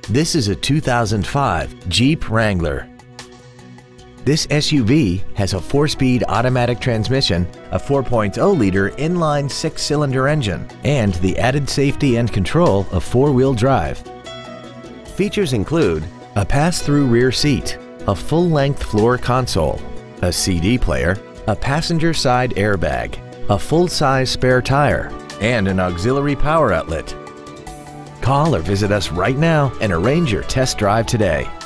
This is a 2005 Jeep Wrangler. This SUV has a 4-speed automatic transmission, a 4.0-liter inline 6-cylinder engine, and the added safety and control of 4-wheel drive. Features include a pass-through rear seat, a full-length floor console, a CD player, a passenger side airbag, a full-size spare tire, and an auxiliary power outlet. Call or visit us right now and arrange your test drive today.